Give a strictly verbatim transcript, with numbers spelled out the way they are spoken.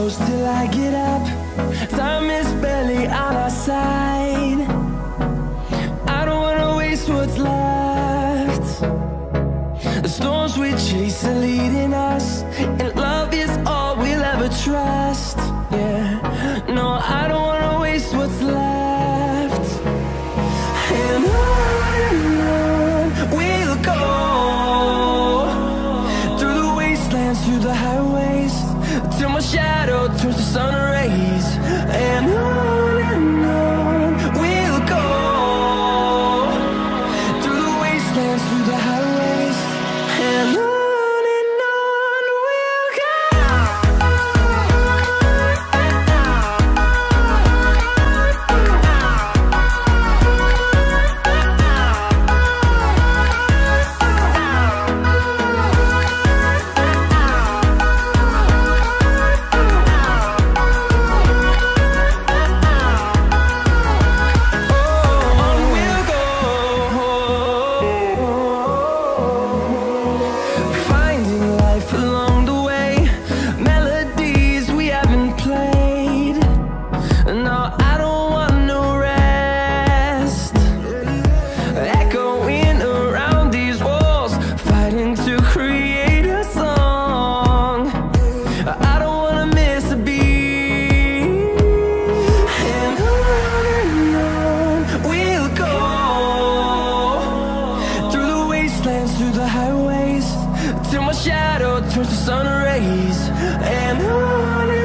close till I get up. Time is barely on our side. I don't wanna waste what's left. The storms we chase are leading us, and love is all we'll ever trust. Yeah, no, I don't wanna waste what's left. And on and on we'll go, through the wastelands, through the highways, till my shadow turns to sun rays. And on and on we'll go, through the wastelands, through the highways, and on. Through the highways, till my shadow turns to sun rays. And on